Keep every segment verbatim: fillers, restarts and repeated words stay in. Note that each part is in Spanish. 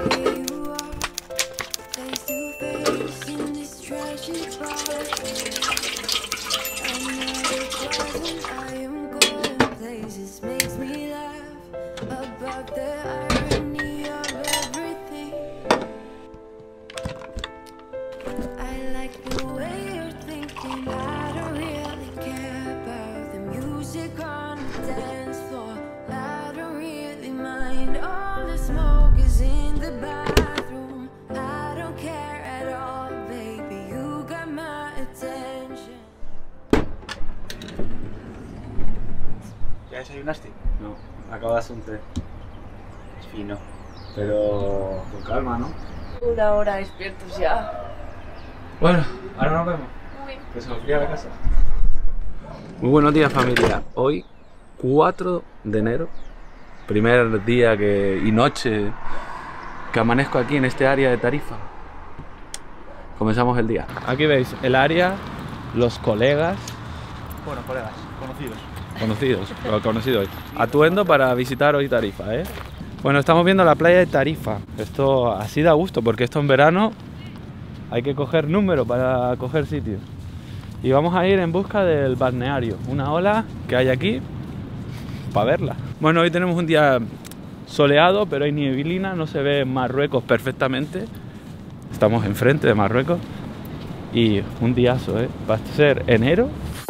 ¿Ya desayunaste? No, acabo de hacer un té. Es fino. Pero con calma, ¿no? Una hora despiertos ya. Bueno, ahora nos vemos. Uy. Que se nos fría la casa. Muy buenos días, familia. Hoy, cuatro de enero, primer día que, y noche que amanezco aquí en este área de Tarifa. Comenzamos el día. Aquí veis el área, los colegas. Bueno, colegas, conocidos. Conocidos, lo conocido hoy. Atuendo para visitar hoy Tarifa, ¿eh? Bueno, estamos viendo la playa de Tarifa. Esto así da gusto, porque esto en verano hay que coger número para coger sitio. Y vamos a ir en busca del balneario, una ola que hay aquí para verla. Bueno, hoy tenemos un día soleado, pero hay nieblina, no se ve Marruecos perfectamente. Estamos enfrente de Marruecos y un diazo, ¿eh? Va a ser enero.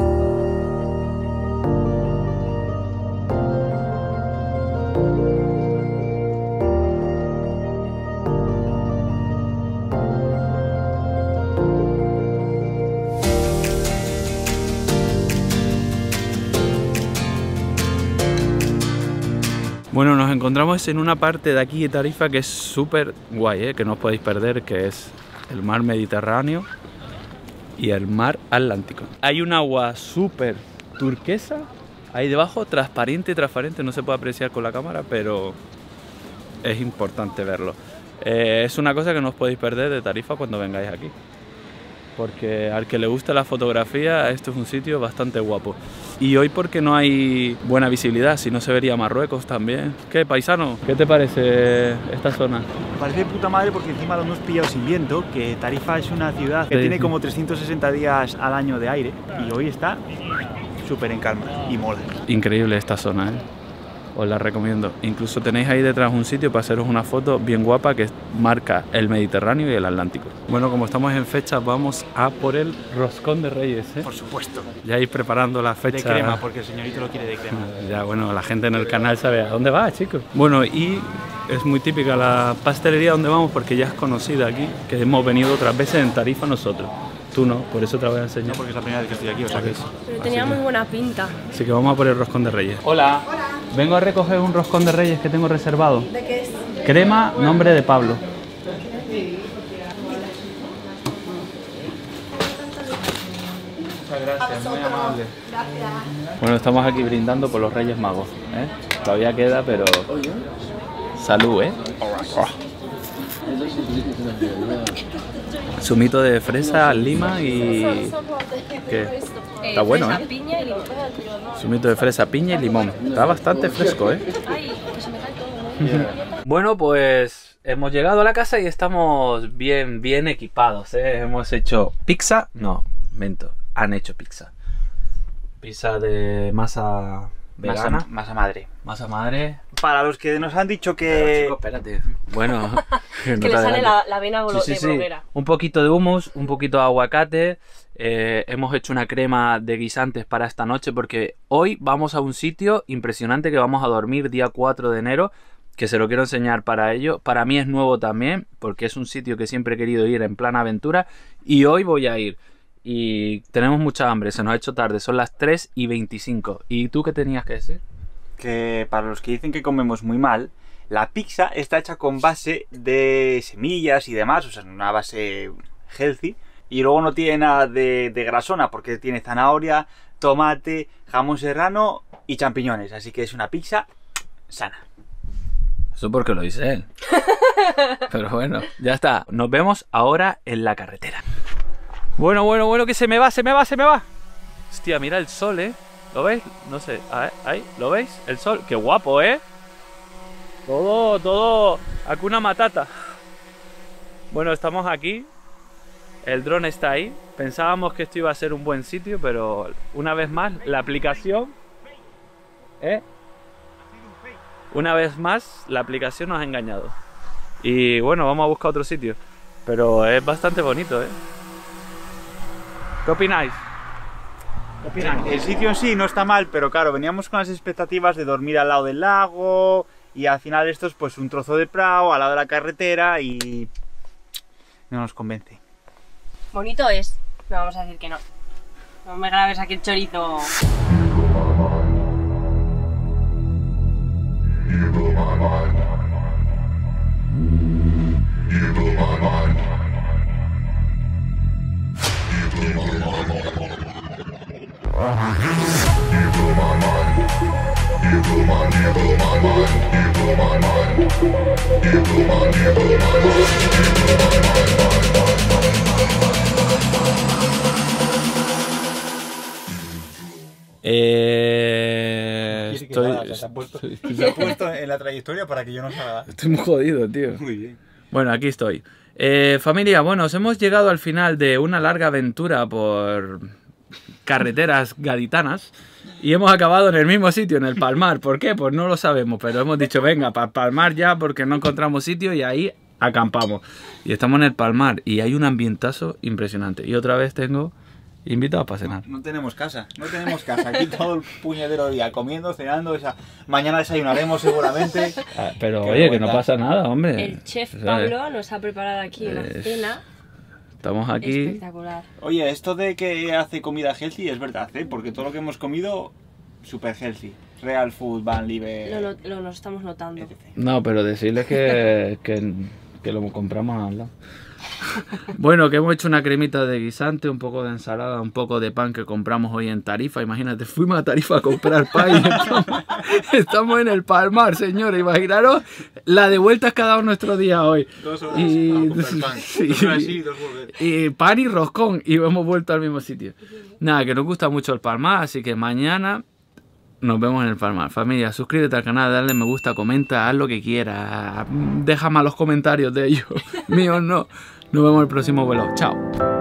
Bueno, nos encontramos en una parte de aquí de Tarifa que es súper guay, ¿eh? Que no os podéis perder, que es el mar Mediterráneo y el mar Atlántico. Hay un agua súper turquesa ahí debajo, transparente, transparente, no se puede apreciar con la cámara, pero es importante verlo. Eh, es una cosa que no os podéis perder de Tarifa cuando vengáis aquí, porque al que le gusta la fotografía, esto es un sitio bastante guapo. Y hoy porque no hay buena visibilidad, si no se vería Marruecos también. ¿Qué, paisano? ¿Qué te parece esta zona? Me parece de puta madre porque encima lo hemos pillado sin viento, que Tarifa es una ciudad que Sí, tiene sí. como trescientos sesenta días al año de aire y hoy está súper en calma y mola. Increíble esta zona, ¿eh? Os la recomiendo. Incluso tenéis ahí detrás un sitio para haceros una foto bien guapa que marca el Mediterráneo y el Atlántico. Bueno, como estamos en fecha, vamos a por el roscón de Reyes, ¿eh? Por supuesto. Ya ir preparando la fecha. De crema, porque el señorito lo quiere de crema. Ya, bueno, la gente en el canal sabe a dónde va, chicos. Bueno, y es muy típica la pastelería donde vamos porque ya es conocida aquí, que hemos venido otras veces en Tarifa nosotros. Tú no, por eso te la voy a enseñar. No, porque es la primera vez que estoy aquí, o sea que eso. Pero tenía muy buena pinta. Así que vamos a por el roscón de Reyes. Hola. Hola. Vengo a recoger un roscón de Reyes que tengo reservado. ¿De qué es? Crema, nombre de Pablo. Muchas gracias, muy amable. Gracias. Bueno, estamos aquí brindando por los Reyes Magos, ¿eh? Todavía queda, pero... Salud, ¿eh? Oh. Zumito de fresa, lima y... ¿Qué? Está bueno, ¿eh? Piña y limón. Zumito de fresa, piña y limón. Está bastante fresco, ¿eh? Ay, que se me cae todo. Bueno, pues hemos llegado a la casa y estamos bien, bien equipados, ¿eh? Hemos hecho pizza, no, mento, han hecho pizza. Pizza de masa vegana. Masa, masa madre. Masa madre. Para los que nos han dicho que... Pero, chico, espérate. Bueno, Que le sale la, la vena sí, sí, de sí. bloguera. Un poquito de hummus, un poquito de aguacate. Eh, hemos hecho una crema de guisantes para esta noche porque hoy vamos a un sitio impresionante que vamos a dormir día cuatro de enero, que se lo quiero enseñar para ello. Para mí es nuevo también porque es un sitio que siempre he querido ir en plan aventura y hoy voy a ir. Y tenemos mucha hambre, se nos ha hecho tarde, son las tres y veinticinco. ¿Y tú qué tenías que decir? Que para los que dicen que comemos muy mal, la pizza está hecha con base de semillas y demás, o sea, una base healthy. Y luego no tiene nada de, de grasona porque tiene zanahoria, tomate, jamón serrano y champiñones. Así que es una pizza sana. Eso porque lo dice él. Pero bueno, ya está. Nos vemos ahora en la carretera. Bueno, bueno, bueno, que se me va, se me va, se me va. Hostia, mira el sol, ¿eh? ¿Lo veis? No sé, a ver, ahí, ¿lo veis? El sol, qué guapo, ¿eh? Todo, todo, Hakuna Matata. Bueno, estamos aquí. El dron está ahí. Pensábamos que esto iba a ser un buen sitio, pero una vez más, la aplicación... ¿Eh? Una vez más, la aplicación nos ha engañado. Y bueno, vamos a buscar otro sitio. Pero es bastante bonito, ¿eh? ¿Qué opináis? ¿Qué opináis? El sitio en sí no está mal, pero claro, veníamos con las expectativas de dormir al lado del lago y al final esto es pues un trozo de prado al lado de la carretera y no nos convence. Bonito es. No vamos a decir que no. No me grabes aquí el chorizo. Eh... Estoy... Nada, se, ha puesto, se ha puesto en la trayectoria para que yo no salga. Estoy muy jodido, tío. Muy bien. Bueno, aquí estoy. Eh, familia, bueno, os hemos llegado al final de una larga aventura por carreteras gaditanas y hemos acabado en el mismo sitio, en el Palmar. ¿Por qué? Pues no lo sabemos, pero hemos dicho, venga, para Palmar ya, porque no encontramos sitio y ahí acampamos. Y estamos en el Palmar y hay un ambientazo impresionante. Y otra vez tengo invitados para cenar. No, no tenemos casa, no tenemos casa. Aquí todo el puñetero día, comiendo, cenando. Esa... Mañana desayunaremos seguramente. Ah, pero Qué oye, que buena. no pasa nada, hombre. El chef O sea, Pablo nos ha preparado aquí una es- cena Estamos aquí. espectacular. Oye, esto de que hace comida healthy es verdad, ¿eh? Porque todo lo que hemos comido, super healthy. Real food, Van Live, Lo, no- lo nos estamos notando. etcétera. No, pero decirles que, que, que lo compramos al lado. Bueno, que hemos hecho una cremita de guisante, un poco de ensalada, un poco de pan que compramos hoy en Tarifa. Imagínate, fuimos a Tarifa a comprar pan y estamos, estamos en el Palmar, señores. Imaginaros la de vueltas que ha dado nuestro día hoy. Dos horas Y- para comprar pan. sí. Dos horas sí, dos volver. Y pan y roscón y hemos vuelto al mismo sitio. Nada, que nos gusta mucho el Palmar, así que mañana nos vemos en el Palmar. Familia, suscríbete al canal, dale me gusta, comenta, haz lo que quieras. Deja malos comentarios de ellos. Míos no. Nos vemos en el próximo vuelo. Chao.